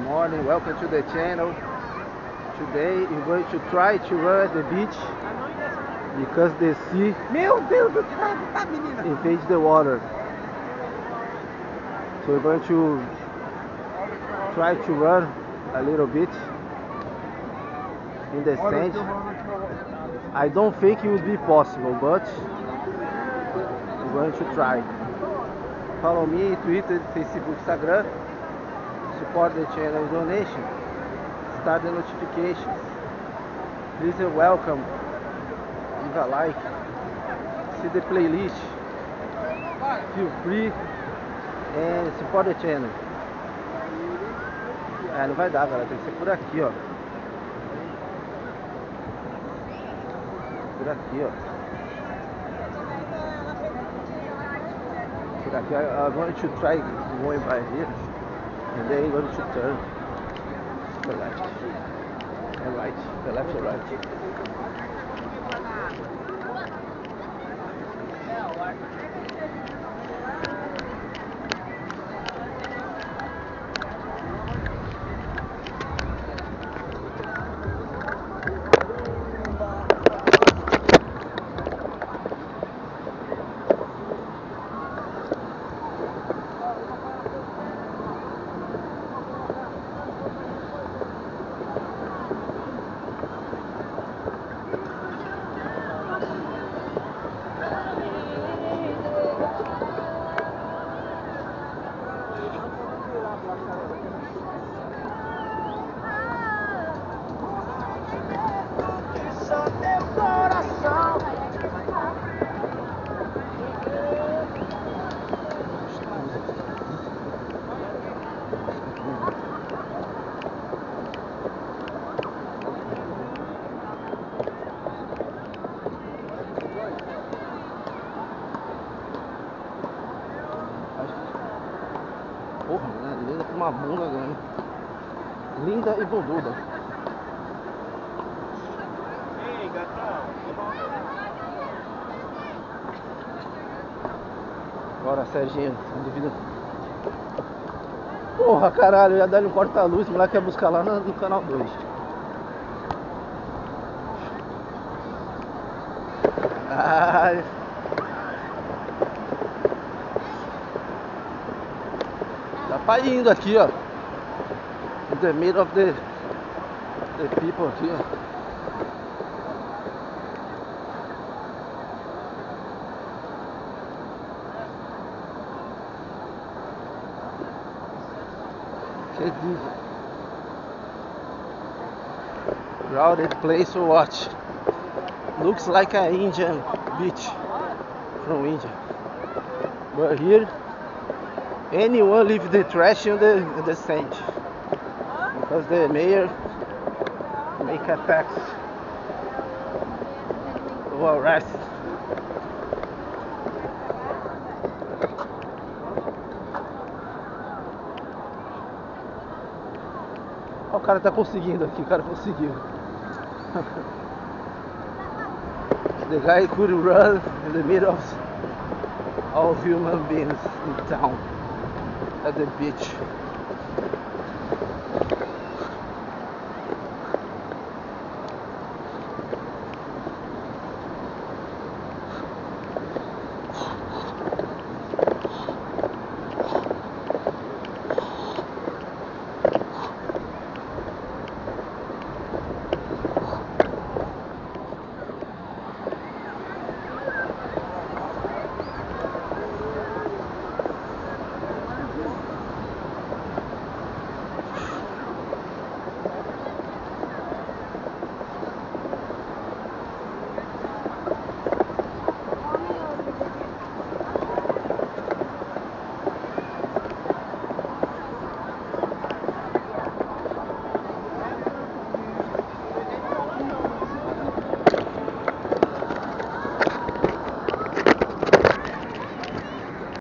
morning, welcome to the channel. Today we're going to try to run at the beach because the sea Meu Deus do céu, tá menina? invades the water. So we're going to try to run a little bit in the sand. I don't think it will be possible, but we're going to try. Follow me Twitter, Facebook, Instagram. Support the channel with donation. Start the notifications. Please welcome. Leave a like. See the playlist. Feel free and support the channel. Ah, não vai dar, galera. Tem que ser por aqui, ó. Por aqui, ó. Por aqui. I'm going to try going by here. And then I'm going to turn the left and right, the left and right. Porra, né? Linda com uma bunda grande. Linda e bunduda. Ei, gatão. Bora, Serginho. Duvida. Porra, caralho, eu ia dar ele um corta-luz. O moleque ia buscar lá no canal 2. Ai. Tá pra indo aqui, ó. In the middle of the people aqui, ó. Crowded place to watch. Looks like an Indian beach from India. But here, anyone leave the trash in the sand because the mayor make a tax or arrest. Ó, o cara tá conseguindo aqui, o cara conseguiu. The guy could run in the middle of all human beings in town at the beach.